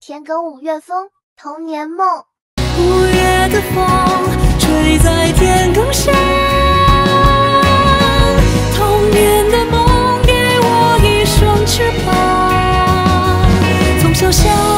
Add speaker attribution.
Speaker 1: 田埂五月风，童年梦。
Speaker 2: 五月的风吹在田埂上，童年的梦给我一双翅膀，从小想。